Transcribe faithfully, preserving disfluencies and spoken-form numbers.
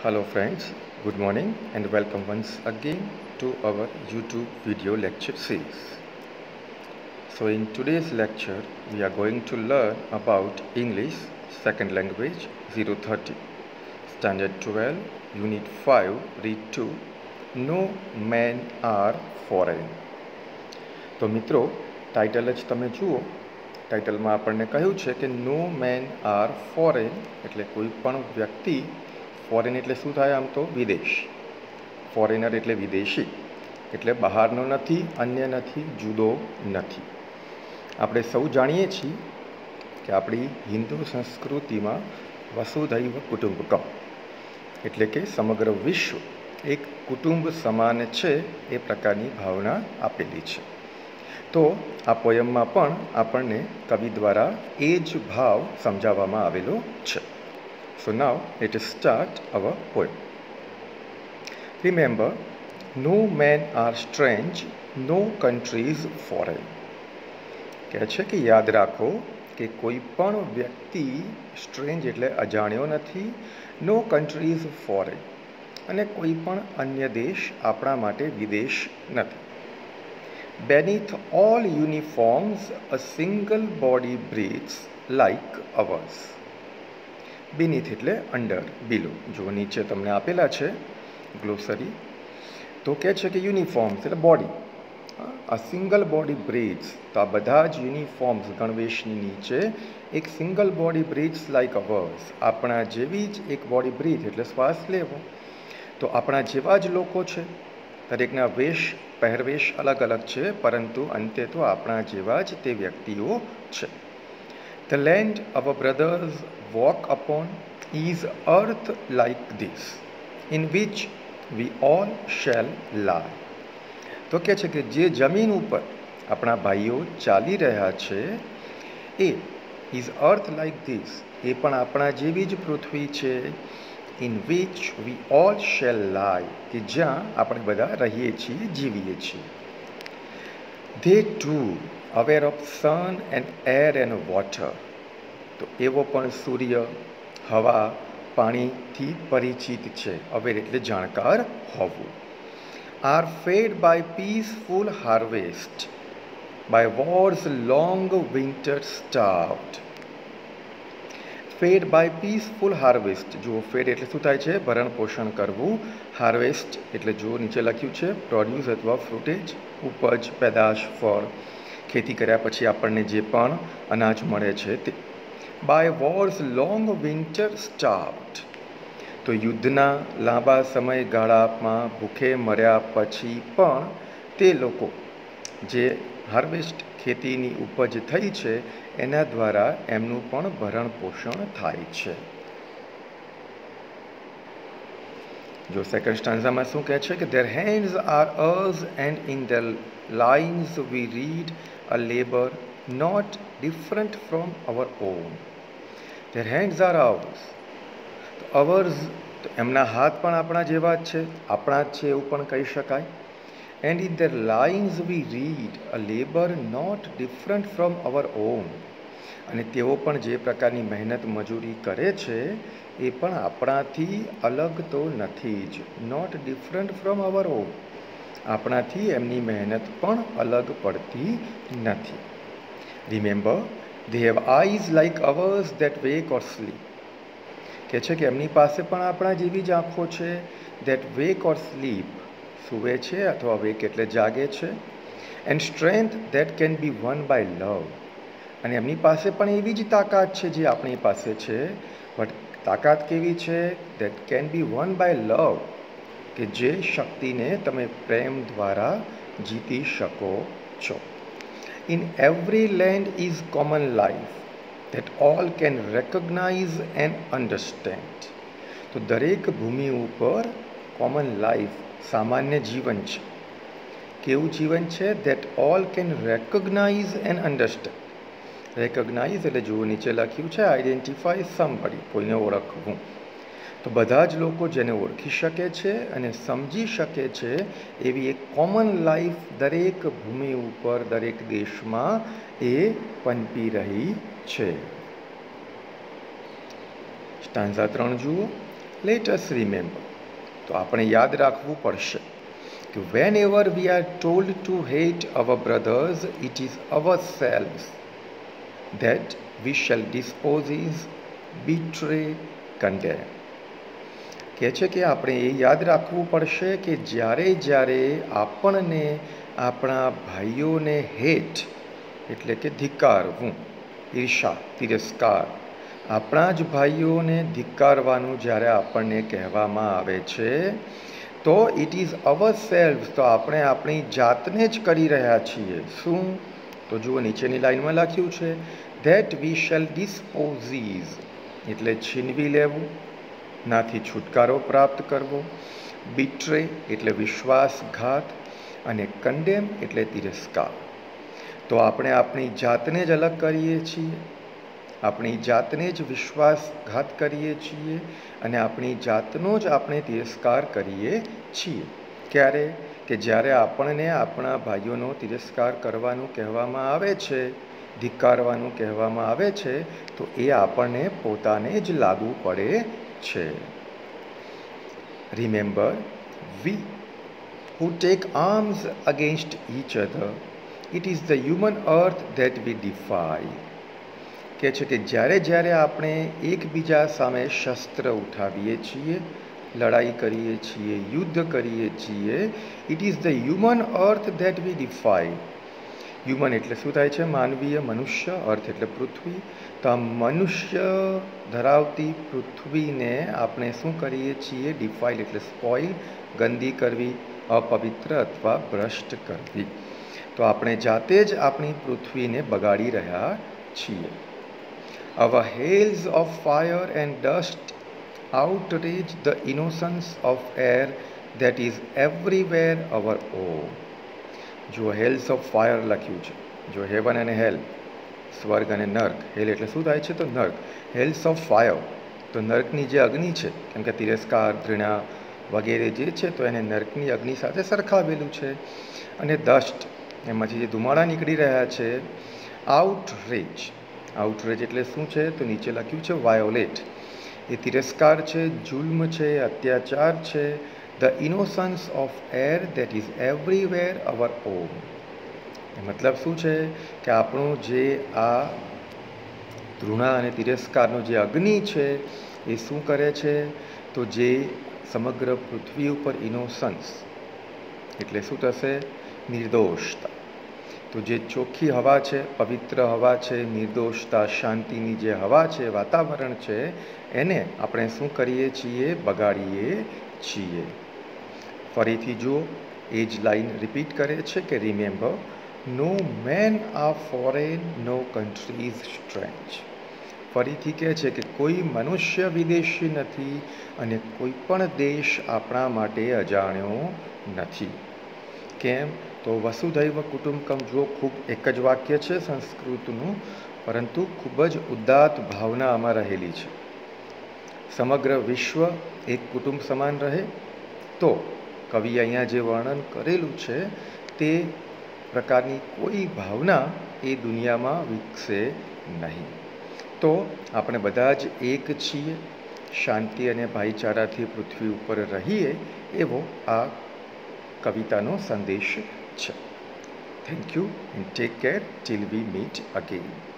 Hello friends, good morning and welcome once again to our YouTube video lecture series. So in today's lecture, we are going to learn about English second language zero thirty, Standard twelve, Unit five, Read two, No Men Are Foreign. તો મિત્રો title જ તમે જુઓ, ટાઇટલમાં આપણને કહ્યું છે કે નો men are foreign, એટલે કોઈ પણ વ્યક્તિ, ફોરેન એટલે શું થાય? આમ તો વિદેશ, ફોરેનર એટલે વિદેશી, એટલે બહારનો નથી, અન્ય નથી, જુદો નથી. આપણે સૌ જાણીએ છીએ કે આપણી હિન્દુ સંસ્કૃતિમાં વસુધૈવ કુટુંબકમ, એટલે કે સમગ્ર વિશ્વ એક કુટુંબ સમાન છે, એ પ્રકારની ભાવના આપેલી છે. તો આ પોયમમાં પણ આપણને કવિ દ્વારા એ જ ભાવ સમજાવવામાં આવેલો છે. So now let us start our poem. Remember, no men are strange, no countries foreign. કહે છે કે યાદ રાખો કે કોઈ પણ વ્યક્તિ સ્ટ્રેન્જ એટલે અજાણ્યો નથી, નો કન્ટ્રીઝ ફોરેન, અને કોઈ પણ અન્ય દેશ આપણા માટે વિદેશ નથી. Beneath all uniforms, a single body breathes like ours. Beneath એટલે અંડર, બિલો. જો નીચે તમને આપેલા છે ગ્લોસરી, તો કહે છે કે યુનિફોર્મ્સ એટલે બોડી. આ સિંગલ બોડી બ્રીથ્સ, તો આ બધા જ યુનિફોર્મ્સ ગણવેશની નીચે એક single body breathes like ours, આપણા જેવી જ એક બોડી બ્રીથ એટલે શ્વાસ લેવો. તો આપણા જેવા જ લોકો છે, દરેકના વેશ પહેરવેશ અલગ અલગ છે, પરંતુ અંતે તો આપણા જેવા જ તે વ્યક્તિઓ છે. The land our brothers walk upon is earth like this, in which we all shall lie. તો કહે છે કે જે જમીન ઉપર આપણા ભાઈઓ ચાલી રહ્યા છે, એ ઇઝ અર્થ લાઇક ધીસ, એ પણ આપણા જેવી જ પૃથ્વી છે. In which we all shall lie, કે જ્યાં આપણે બધા રહીએ છીએ, જીવીએ છીએ. They too aware of sun and air and water, તો એવો પણ સૂર્ય, હવા, પાણીથી પરિચિત છે. અવેર એટલે જાણકાર હોવું. Are fed by peaceful harvest, by war's long winter starved. Fed by peaceful harvest, જો ફેડ એટલે શું થાય છે? ભરણ પોષણ કરવું. હાર્વેસ્ટ એટલે જો નીચે લખ્યું છે પ્રોડ્યુસ અથવા ફ્રૂટેજ, ઉપજ, પેદાશ, ફળ, ખેતી કર્યા પછી આપણને જે પણ અનાજ મળે છે તે. By war's long winter starved, તો યુદ્ધના લાંબા સમયગાળામાં ભૂખે મર્યા પછી પણ તે લોકો જે હાર્વેસ્ટ ખેતીની ઉપજ થઈ છે એના દ્વારા એમનું પણ ભરણ પોષણ થાય છે. જો સેકન્ડ સ્ટાન્ઝામાં શું કહે છે કે their hands are ours and in their lines we read a labor not different from our own. Their hands are ours, તો ours, તો એમના હાથ પણ આપણા જેવા જ છે, આપણા જ છે એવું પણ કહી શકાય. And in their lines we read a labor not different from our own, અને તેઓ પણ જે પ્રકારની મહેનત મજૂરી કરે છે એ પણ આપણાથી અલગ તો નથી જ. Not different from our own, આપણાથી એમની મહેનત પણ અલગ પડતી નથી. Remember, they have eyes like ours that wake or sleep. કહે છે કે એમની પાસે પણ આપણા જેવી જ આંખો છે, દેટ વેક ઓર સ્લીપ, સૂવે છે અથવા વેક એટલે જાગે છે. And strength that can be won by love, અને એમની પાસે પણ એવી જ તાકાત છે જે આપણી પાસે છે. બટ તાકાત કેવી છે? That can be won by love, કે જે શક્તિને તમે પ્રેમ દ્વારા જીતી શકો છો. In every land is common life that all can recognise and understand. તો દરેક ભૂમિ ઉપર કોમન લાઈફ, સામાન્ય જીવન છે. કેવું જીવન છે? That all can recognise and understand. Recognise એટલે જો નીચે લખ્યું છે આઈડેન્ટિફાય સમબડી, કોઈને ઓળખવું. તો બધા જ લોકો જેને ઓળખી શકે છે અને સમજી શકે છે એવી એક કોમન લાઈફ દરેક ભૂમિ ઉપર, દરેક દેશમાં એ પનપી રહી છે. સ્ટાન્ઝા ત્રણ જુઓ. લેટ અસ રિમેમ્બર, તો આપણે યાદ રાખવું પડશે કે whenever we are told to hate our brothers it is અવર સેલ્વ્સ that we shall dispose, betray, condemn. કહે છે કે આપણે એ યાદ રાખવું પડશે કે જ્યારે જ્યારે આપણને આપણા ભાઈઓને હેટ એટલે કે ધિક્કારવું, ઈર્ષા, તિરસ્કાર, આપણા જ ભાઈઓને ધિક્કારવાનું જ્યારે આપણને કહેવામાં આવે છે તો ઇટ ઇઝ અવર સેલ્ફ, તો આપણે આપણી જાતને જ કરી રહ્યા છીએ. શું? તો જુઓ નીચેની લાઈનમાં લખ્યું છે ધેટ વી શેલ ડિસ્પોઝીઝ એટલે છીનવી લેવું, નાથી છુટકારો પ્રાપ્ત કરવો, બિટ્રે એટલે વિશ્વાસઘાત, અને કન્ડેમ એટલે તિરસ્કાર. તો આપણે આપણી જાતને જ અલગ કરીએ છીએ, આપણી જાતને જ વિશ્વાસઘાત કરીએ છીએ અને આપણી જાતનો જ આપણે તિરસ્કાર કરીએ છીએ. ક્યારે? કે જ્યારે આપણને આપણા ભાઈઓનો તિરસ્કાર કરવાનું કહેવામાં આવે છે, ધિક્કારવાનું કહેવામાં આવે છે, તો એ આપણને પોતાને જ લાગુ પડે છે. Remember, we who take arms against each other, it is the human earth that we defy. કહે છે કે જ્યારે જ્યારે આપણે એકબીજા સામે શસ્ત્ર ઉઠાવીએ છીએ, લડાઈ કરીએ છીએ, યુદ્ધ કરીએ છીએ, it is the human earth that we defy. Human એટલે શું થાય છે? માનવીય, મનુષ્ય, અર્થ એટલે પૃથ્વી. તો આ મનુષ્ય ધરાવતી પૃથ્વીને આપણે શું કરીએ છીએ? ડિફાઇલ એટલે સ્પોઇલ, ગંદી કરવી, અપવિત્ર અથવા ભ્રષ્ટ કરવી. તો આપણે જાતે જ આપણી પૃથ્વીને બગાડી રહ્યા છીએ. Our hells of fire and dust outrage the innocence of air that is everywhere our own. જો હેલ્સ ઓફ ફાયર લખ્યું છે, જો હેવન અને હેલ, સ્વર્ગ અને નર્ક. હેલ એટલે શું થાય છે? તો નર્ક. હેલ્સ ઓફ ફાયર, તો નર્કની જે અગ્નિ છે, કેમ કે તિરસ્કાર, ઘૃણા વગેરે જે છે તો એને નર્કની અગ્નિ સાથે સરખાવેલું છે. અને દસ્ટ, એમાંથી જે ધુમાડા નીકળી રહ્યા છે, આઉટરેજ. આઉટરેજ એટલે શું છે? તો નીચે લખ્યું છે વાયોલેટ. એ તિરસ્કાર છે, જુલ્મ છે, અત્યાચાર છે. The innocence of air that is everywhere our own. મતલબ શું છે? કે આપણું જે આ ઘૃણા અને તિરસ્કારનો જે અગ્નિ છે એ શું કરે છે? તો જે સમગ્ર પૃથ્વી ઉપર ઇનોસન્સ એટલે શું થશે? નિર્દોષતા. તો જે ચોખ્ખી હવા છે, પવિત્ર હવા છે, નિર્દોષતા, શાંતિની જે હવા છે, વાતાવરણ છે, એને આપણે શું કરીએ છીએ? બગાડીએ છીએ. ફરીથી જુઓ, એ જ લાઈન રિપીટ કરે છે કે remember, no men are foreign, no country is strange. ફરીથી કહે છે કે કોઈ મનુષ્ય વિદેશી નથી અને કોઈ પણ દેશ આપણા માટે અજાણ્યો નથી. કેમ? તો વસુધૈવ કુટુંબકમ, જુઓ ખૂબ એક જ વાક્ય છે સંસ્કૃતનું, પરંતુ ખૂબ જ ઉદાત્ત ભાવના આમાં રહેલી છે. સમગ્ર વિશ્વ એક કુટુંબ સમાન રહે, તો કવિએ અહીંયા જે વર્ણન કરેલું છે તે પ્રકારની કોઈ ભાવના એ દુનિયામાં વિકસે નહીં. તો આપણે બધા જ એક છીએ, શાંતિ અને ભાઈચારાથી પૃથ્વી ઉપર રહીએ, એવો આ કવિતાનો સંદેશ છે. Thank you and take care till we meet again.